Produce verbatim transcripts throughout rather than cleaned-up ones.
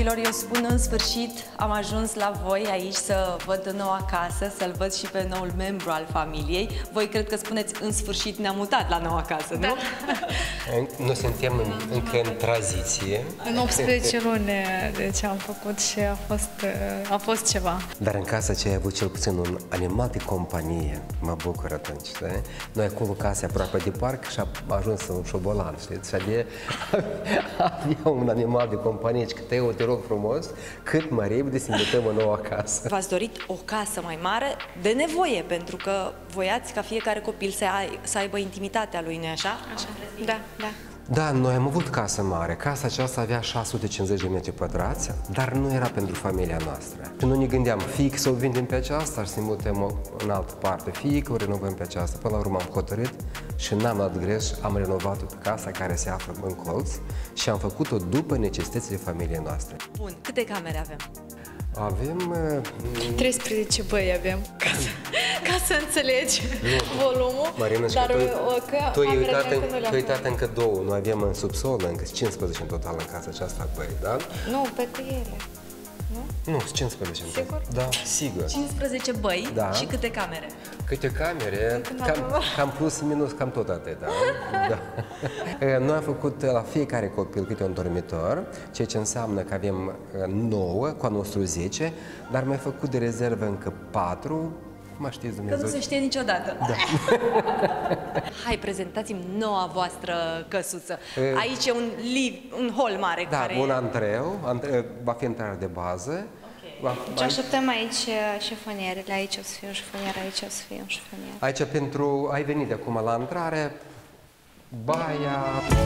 Dragilor, eu spun în sfârșit, am ajuns la voi aici să văd noua casă, să-l văd și pe noul membru al familiei. Voi cred că spuneți în sfârșit ne-am mutat la noua casă, nu? Da. Noi suntem în, încă în tranziție. În optsprezece luni deci am făcut și a fost, a fost ceva. Dar în casa aceea ai avut cel puțin un animal de companie. Mă bucur atunci, știi? Noi acolo casă aproape de parc și am ajuns în șobolan, știți? Și avea, avea un animal de companie și că Teo, te rog frumos, cât mai repede să mutăm în noua casă. V-ați dorit o casă mai mare de nevoie, pentru că voiați ca fiecare copil să, ai, să aibă intimitatea lui, nu-i așa? Așa, da, da. Da, noi am avut casă mare. Casa aceasta avea șase sute cincizeci de metri pătrați, dar nu era pentru familia noastră. Și nu ne gândeam fie să o vindem pe aceasta și să mutăm în altă parte, fie că o renovăm pe aceasta. Până la urmă am hotărât și n-am dat greș, am renovat-o pe casa care se află în colț și am făcut-o după necesitățile familiei noastre. Bun, câte camere avem? Avem... Uh, treisprezece băi avem, ca să, ca să înțelegi nu. volumul. Marina, dar tu, o, că tu ai uitat, în, tu uitat încă două. Noi avem în subsol încă cincisprezece în total în casa aceasta băi, da? Nu, pe cu ele. Nu? Nu, sunt cincisprezece. Sigur? Da, sigur. cincisprezece băi da. Și câte camere? Câte camere, cam, cam plus minus, cam tot atât, da? Da. Noi am făcut la fiecare copil câte un dormitor, ceea ce înseamnă că avem nouă, cu anul nostru zece, dar mai făcut de rezervă încă patru. Mă știți, Dumnezeu. Că nu se știe niciodată. Da. Hai, prezentați-mi noua voastră căsuță. Aici e un, liv, un hol mare. Da, care un e... antreu, antre... va fi intrarea de bază. Okay. Va... Deci așteptăm aici șifonierele, aici o să fie un șifonier, aici o să fie un șifonier. Aici pentru, ai venit de acum la intrare, baia...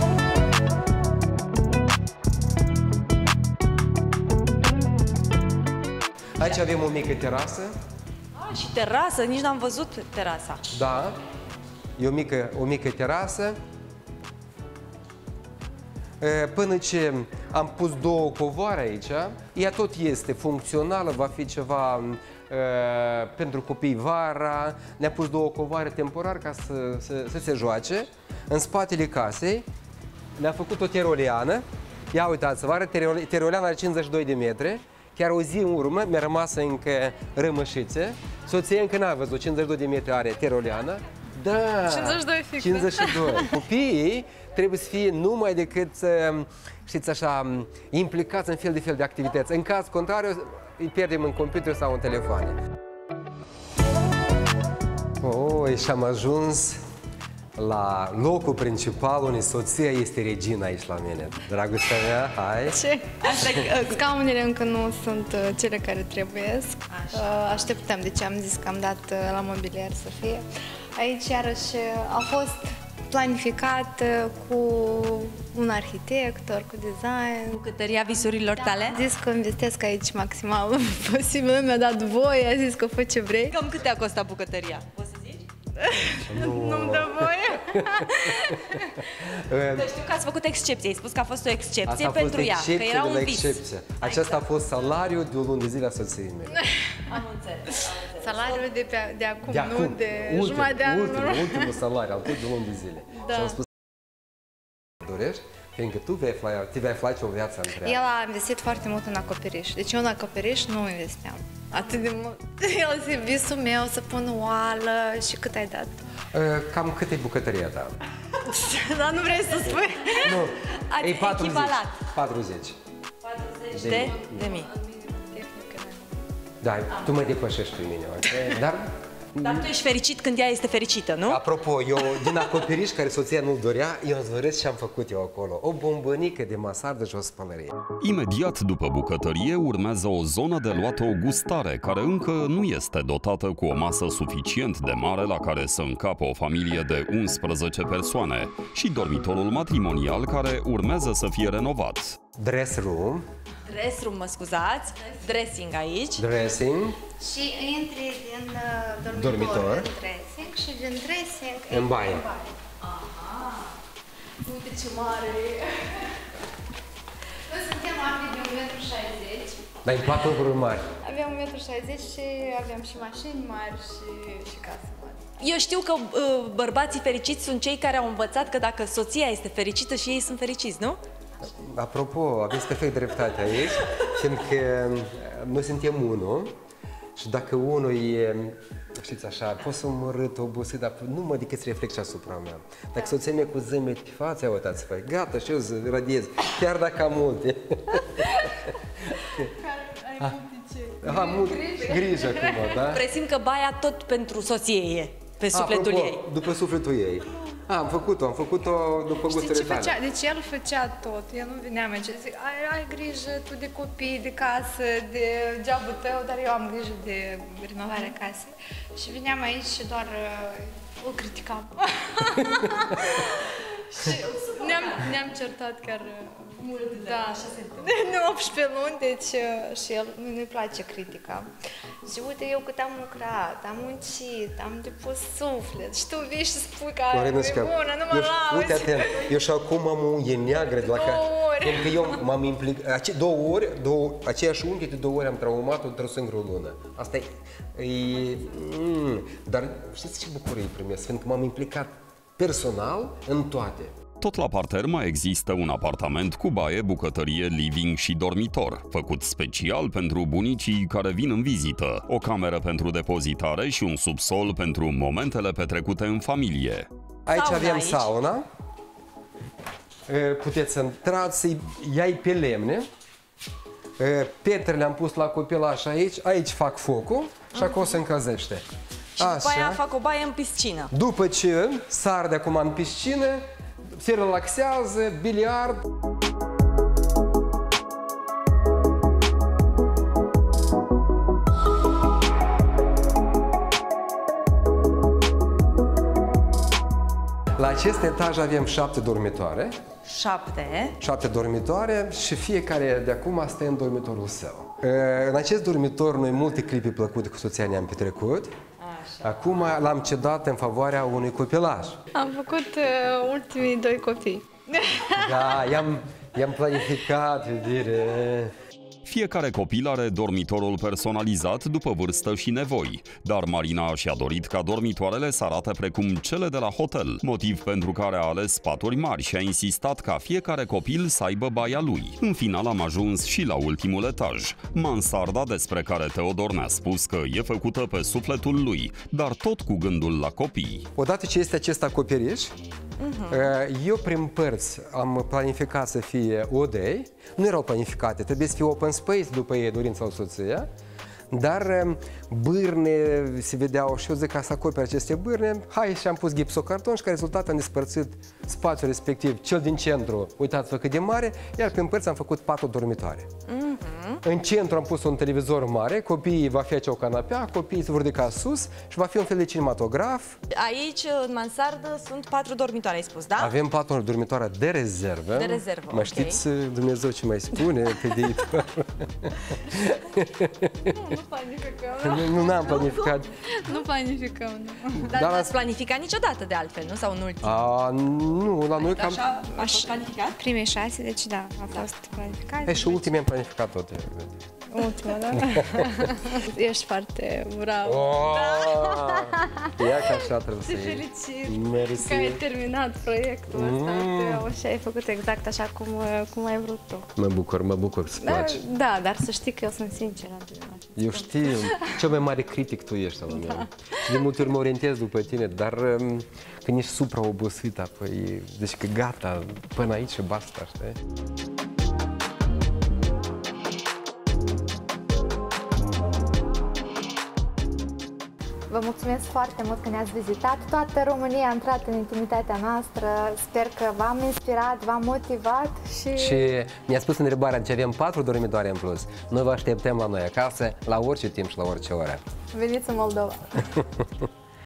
Aici avem o mică terasă. Ah, și terasă, nici n-am văzut terasa. Da, e o mică, o mică terasă. Până ce am pus două covoare aici, ea tot este funcțională, va fi ceva uh, pentru copii vara. Ne-a pus două covoare temporar ca să, să, să se joace. În spatele casei ne-a făcut o teroleană. Ia uitați-vă, are teroleana are cincizeci și doi de metri. Chiar o zi în urmă mi-a rămas încă rămășițe. Soția încă n-a văzut, cincizeci și doi de metri are teroleana. Da, cincizeci și doi fix. cincizeci și doi. Copiii trebuie să fie numai decât, știți așa, implicați în fel de fel de activități. În caz contrariu, îi pierdem în computer sau în telefoane. Oh, și am ajuns la locul principal unde soția este regina aici la mine. Dragostea mea, hai! Ce? Scaunele încă nu sunt cele care trebuiesc. Așa. Așteptăm, deci am zis că am dat la mobilier să fie. Aici, iarăși, a fost planificat cu un arhitect, cu design. Bucătăria visurilor tale? A zis că investesc aici maximal posibil, mi-a dat voie, a zis că fă ce vrei. Cam câte a costat bucătăria? Poți să zici? Nu. Nu-mi dă voie. Că știu că ați făcut excepție, ai spus că a fost o excepție a pentru ea, că era un vis. Aceasta a fost salariul de o lună de zile a soției mele. Am înțeles. Salariul de, pe, de acum, de acum, nu de ultim, jumătate de an. Ultimul, ultimul salariu, al tău de luni de zile. Da. Și am spus dorești, fiindcă tu vei afla, te vei afla o viață întreagă. El a investit foarte mult în acoperiș. Deci eu în acoperiș nu investeam atât de mult. El zice, visul meu să pun oală și cât ai dat? Cam cât e bucătăria ta? Dar nu vrei să spui? Nu, ați e patruzeci. echivalat. patruzeci. patruzeci de, de mii. Da, tu mă depășești pe mine, dar... Dar tu ești fericit când ea este fericită, nu? Apropo, eu din acoperiș care soția nu-l dorea, eu îți văresc ce am făcut eu acolo. O bombănică de masardă și o spălărie. Imediat după bucătărie urmează o zonă de luat o gustare, care încă nu este dotată cu o masă suficient de mare la care să încapă o familie de unsprezece persoane și dormitorul matrimonial care urmează să fie renovat. Dress room. Dress room, mă scuzați. Dressing aici. Dressing. Și intri din uh, dormitor, dormitor în dressing și din dressing în baie. Aha! Uite ce mare e! Noi suntem ambi de un metru șaizeci. Dar îmi plac lucruri mari. Aveam un metru șaizeci și aveam și mașini mari și, și casă mare. Eu știu că uh, bărbații fericiți sunt cei care au învățat că dacă soția este fericită și ei sunt fericiți, nu? Apropo, aveți perfect dreptate aici, fiindcă noi suntem unul și dacă unul e, știți așa, pot să mă râd obosit, dar nu mă decât să reflex și asupra mea. Dacă soția mea cu zâmbet pe față, ia uitați-vă, gata, și eu radiez, chiar dacă am multe. Ai multe ce? Aha, mult grijă acum, da? Presimt că baia tot pentru soție e, pe sufletul Apropo, ei. după sufletul ei. A, am făcut-o, am făcut-o după gusturile Știi ce tale. făcea? Deci el făcea tot. El nu venea mai ce zic, ai, ai grijă tu de copii, de casă, de jobul tău, dar eu am grijă de renovarea casei. Și veneam aici și doar uh, îl criticam. Și ne-am, ne-am certat chiar mult, da, de optsprezece luni, deci uh, și el nu-i place critica. Și uite, eu cât am lucrat, am muncit, am depus suflet și tu vii și spui că e bună, nu mă lauzi. Uite, atent, eu și acum am o unghie neagră de la care... Două ori. Pentru că eu m-am implicat... Ace, două ori, două, aceeași unghie de două ori am traumat-o într-o singură lună. Asta e... e mm, dar știți ce bucurie primesc? Pentru că m-am implicat personal în toate. Tot la parter mai există un apartament cu baie, bucătărie, living și dormitor, făcut special pentru bunicii care vin în vizită, o cameră pentru depozitare și un subsol pentru momentele petrecute în familie. Aici Sauna avem aici. sauna. Puteți să intrați, să-i iai pe lemne. Pietrele am pus la copilaș aici, aici fac focul și acolo se încălzește. Și după aia fac o baie în piscină. După ce sar de acum în piscină, se relaxează, biliard. La acest etaj avem șapte dormitoare. Șapte. Șapte dormitoare și fiecare de acum stă în dormitorul său. În acest dormitor noi multe clipe plăcute cu soția ne-am petrecut. Așa. Acum l-am cedat în favoarea unui copilaj. Am făcut uh, ultimii doi copii. Da, i-am, i-am planificat, iubire. Fiecare copil are dormitorul personalizat după vârstă și nevoi, dar Marina și-a dorit ca dormitoarele să arate precum cele de la hotel, motiv pentru care a ales paturi mari și a insistat ca fiecare copil să aibă baia lui. În final am ajuns și la ultimul etaj, mansarda despre care Teodor ne-a spus că e făcută pe sufletul lui, dar tot cu gândul la copii. Odată ce este acest acoperiș, eu prin părți am planificat să fie odăi, nu erau planificate, trebuie să fie open space după ei, dorința o soție, dar bârne se vedeau și eu zic ca să acoperi aceste bârne, hai și am pus gipsocarton și ca rezultat am despărțit spațiul respectiv, cel din centru, uitați-vă cât de mare, iar prin părți am făcut patru dormitoare. Mm-hmm. În centru am pus un televizor mare, copiii va fi aici o canapea, copiii se vor ridica sus și va fi un fel de cinematograf. Aici, în mansardă, sunt patru dormitoare, ai spus, da? Avem patru dormitoare de rezervă. De rezervă, Mă ok. știți Dumnezeu ce mai spune pe viitor? Nu planificăm. Nu, nu n-am planificat. Nu planificăm, nu. Dar Dar n-ați ați- planificat niciodată de altfel, nu? Sau în ultim? A, nu, la noi cam... Așa a fost planificat? Primii șase, deci da, a fost planificat. E, și ultimii am planificat toate. Ultima, da? Ești foarte bravo. Oh, ia că așa trebuie să Te iei. felicit Mersi. că ai terminat proiectul ăsta Mm. tău și ai făcut exact așa cum, cum ai vrut tu. Mă bucur, mă bucur să-ți Da, place. da, dar să știi că eu sunt sinceră. Eu știu, cel mai mare critic tu ești al meu. Și de multe ori mă orientez după tine, dar um, când ești supraobosit, apoi zici că gata, până aici și basta, știi? Vă mulțumesc foarte mult că ne-ați vizitat. Toată România a intrat în intimitatea noastră. Sper că v-am inspirat, v-am motivat și... Și mi-a spus întrebarea de ce avem patru dormitoare în plus. Noi vă așteptăm la noi acasă, la orice timp și la orice oră. Veniți în Moldova!